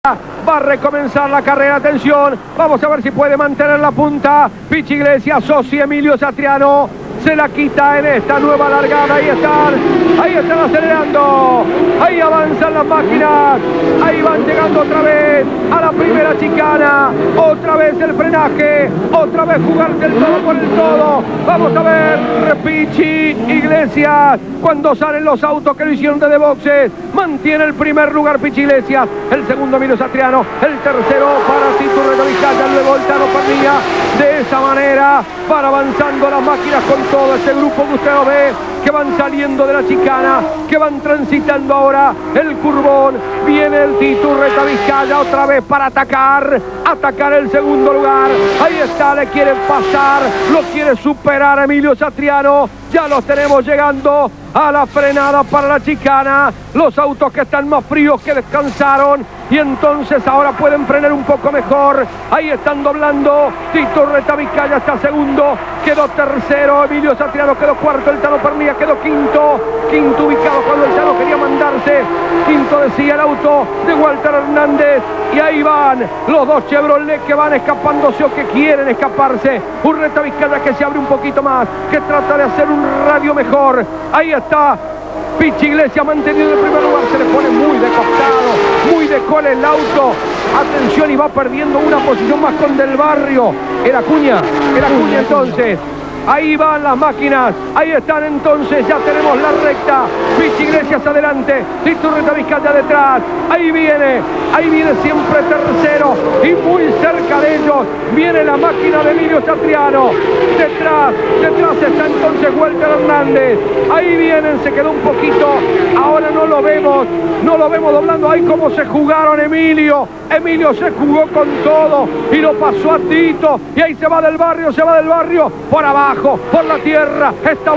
Va a recomenzar la carrera, atención, vamos a ver si puede mantener la punta. Pichi Iglesias, Sosi, Emilio Satriano, se la quita en esta nueva largada. Ahí están acelerando, ahí avanzan las máquinas, ahí van llegando otra vez a la primera chicana, otra vez el frenaje, otra vez jugarse el todo por el todo. Vamos a ver, Pichi Iglesias, cuando salen los autos que lo hicieron de boxes, mantiene el primer lugar Pichi Iglesias, el segundo Emilio Satriano, el tercero para Tito Retavicaya, luego el Tano Pernilla. De esa manera van avanzando las máquinas con todo este grupo que usted lo ve, que van saliendo de la chicana, que van transitando ahora el curvón. Viene el Tito Retavicaya otra vez para atacar el segundo lugar. Ahí está, le quieren pasar, lo quiere superar Emilio Satriano. Ya los tenemos llegando a la frenada para la chicana. Los autos que están más fríos, que descansaron, y entonces ahora pueden frenar un poco mejor. Ahí están doblando. Tito Retavicaya está segundo, quedó tercero. Emilio Satriano quedó cuarto. El Tano Pernilla quedó quinto ubicado cuando el Tano quería mandarse. Quinto decía el auto de Walter Hernández. Y ahí van los dos Chevrolet que van escapándose o que quieren escaparse. Un Retavicaya que se abre un poquito más, que trata de hacer un radio mejor. Ahí está Pichi Iglesias mantenido en el primer lugar. Se le pone muy de costado, muy de cola el auto. Atención, y va perdiendo una posición más con Del Barrio. Era Acuña entonces. Ahí van las máquinas, ahí están entonces, ya tenemos la recta. Pichi Iglesias adelante, Tito Retavicaya detrás. Ahí viene siempre tercero, y muy cerca de ellos viene la máquina de Emilio Satriano. Detrás está entonces Walter Hernández. Ahí vienen, se quedó un poquito, ahora no lo vemos doblando. Ahí como se jugaron Emilio se jugó con todo y lo pasó a Tito, y ahí se va Del Barrio por abajo, por la tierra, está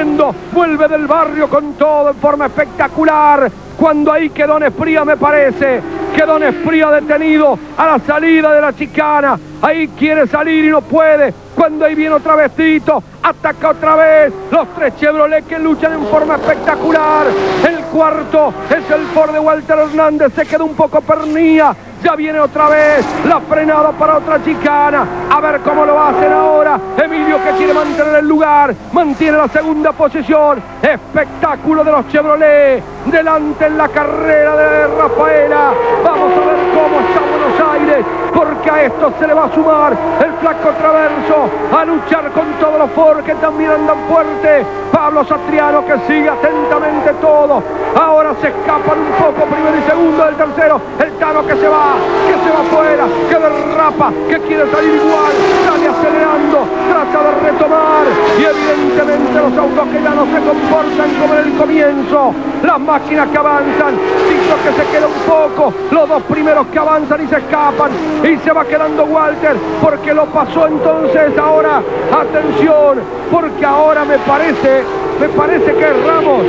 vuelve Del Barrio con todo en forma espectacular. Cuando ahí quedó Nespría, me parece, quedó Nespría detenido a la salida de la chicana. Ahí quiere salir y no puede. Cuando ahí viene otra vez Tito, ataca otra vez. Los tres Chevrolet que luchan en forma espectacular. El cuarto es el Ford de Walter Hernández, se quedó un poco Pernilla. Ya viene otra vez la frenada para otra chicana. A ver cómo lo hacen ahora. Emilio, que quiere mantener el lugar, mantiene la segunda posición. Espectáculo de los Chevrolet delante en la carrera de Rafaela. Vamos a ver cómo está Buenos Aires, porque a esto se le va a sumar el Flaco Traverso a luchar con todos los Ford que también andan fuerte. Pablo Satriano, que sigue atentamente todo. Ahora se escapan un poco primero y segundo del tercero. El Tano que se va afuera, que derrapa, que quiere salir igual, sale acelerando, trata de retomar, y evidentemente los autos que ya no se comportan como en el comienzo. Las máquinas que avanzan, Tito que se queda un poco, los dos primeros que avanzan y se escapan, y se va quedando Walter, porque lo pasó entonces ahora. Atención, porque ahora me parece que es Ramos,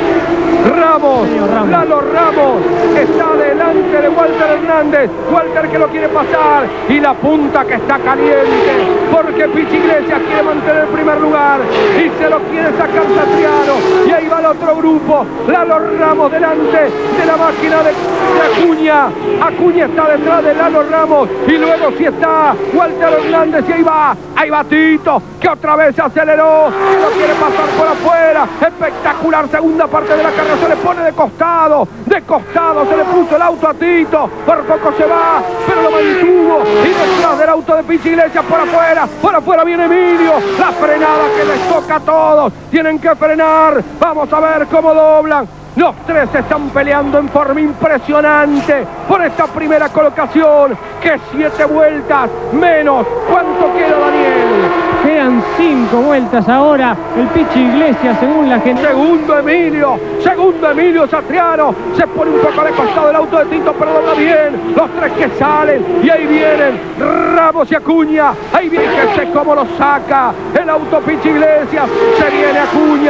Lalo Ramos está delante de Walter Hernández. Walter que lo quiere pasar, y la punta que está caliente, porque Pichi Iglesias quiere mantener el primer lugar y se lo quiere sacar Satriano. Y ahí va el otro grupo, Lalo Ramos delante de la máquina de Acuña. Acuña está detrás de Lalo Ramos, y luego sí está Walter Hernández, y ahí va Tito, que otra vez se aceleró, que lo quiere pasar por afuera. Espectacular segunda parte de la carrera. Se le pone de costado, se le puso el auto a Tito, por poco se va, pero lo mantuvo, y detrás del auto de Pichi Iglesias por afuera viene Emilio. La frenada que les toca a todos, tienen que frenar. Vamos a ver cómo doblan. Los tres se están peleando en forma impresionante por esta primera colocación. Que 7 vueltas menos. ¿Cuánto queda, Daniel? Quedan 5 vueltas ahora. El Pichi Iglesias, según la gente. Segundo Emilio Satriano. Se pone un poco de costado el auto de Tito, pero dobla bien. Los tres que salen, y ahí vienen Ramos y Acuña. Ahí viene, que sé cómo lo saca el auto Pichi Iglesias. Se viene Acuña.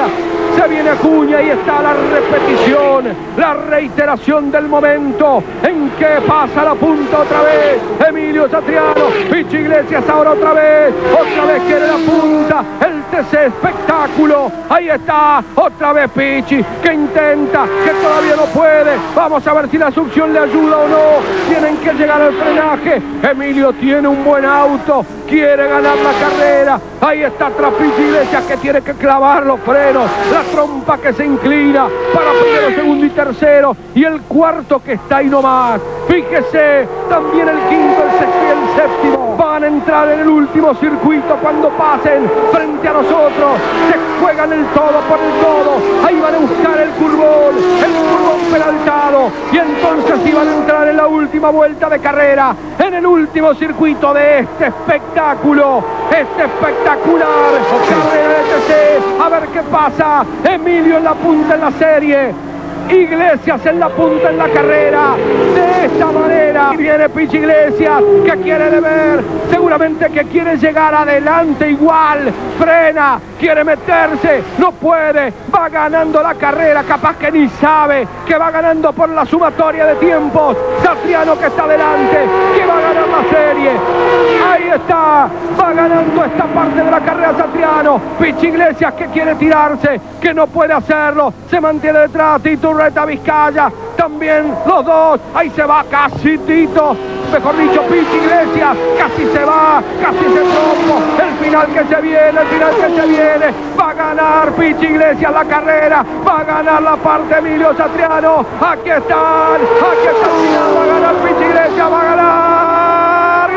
se viene Acuña y está la repetición, la reiteración del momento en que pasa la punta otra vez Emilio Satriano. Pichi Iglesias ahora otra vez quiere la punta, el TC espectáculo. Ahí está, otra vez Pichi, que intenta, que todavía no puede. Vamos a ver si la succión le ayuda o no. Tienen que llegar al frenaje. Emilio tiene un buen auto, quiere ganar la carrera. Ahí está atrás Pichi Iglesias, que tiene que clavar los frenos, la trompa que se inclina para primero, segundo y tercero, y el cuarto que está ahí nomás. Fíjese, también el quinto, el sexto y el séptimo van a entrar en el último circuito cuando pasen frente a nosotros. Se juegan el todo por el todo. Ahí van a buscar el curvón peraltado, y entonces iban a entrar en la última vuelta de carrera, en el último circuito de este espectáculo, este espectacular carrera de TC. A ver qué pasa. Emilio en la punta en la serie, Iglesias en la punta en la carrera. De esta manera viene Pichi Iglesias, que quiere ver, seguramente que quiere llegar adelante igual. Frena, quiere meterse, no puede, va ganando la carrera, capaz que ni sabe que va ganando por la sumatoria de tiempos. Satriano, que está adelante, que va a ganar la serie. Ahí está, va ganando esta parte de la carrera Satriano. Pichi Iglesias, que quiere tirarse, que no puede hacerlo, se mantiene detrás. Iturreta, Vizcaya, también los dos. Ahí se va casi Tito, mejor dicho Pichi Iglesias, casi se va, casi se trompo. El final que se viene, el final que se viene. Va a ganar Pichi Iglesias la carrera, va a ganar la parte Emilio Satriano. Aquí están, va a ganar Pichi Iglesias, va a ganar,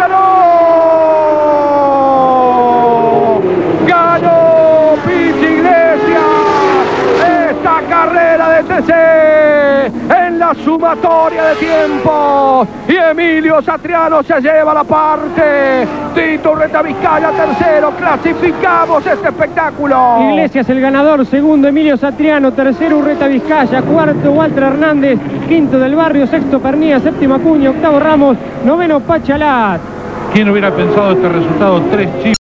ganó Pichi Iglesias esta carrera de TC en la sumatoria de tiempos, y Emilio Satriano se lleva la parte. Tito Urreta Vizcaya tercero. Clasificamos este espectáculo. Iglesias el ganador, segundo Emilio Satriano, tercero Urreta Vizcaya, cuarto Walter Hernández, quinto Del Barrio, sexto Pernía, séptimo Acuña, octavo Ramos, noveno Pachalat. ¿Quién hubiera pensado este resultado? 3 chivos.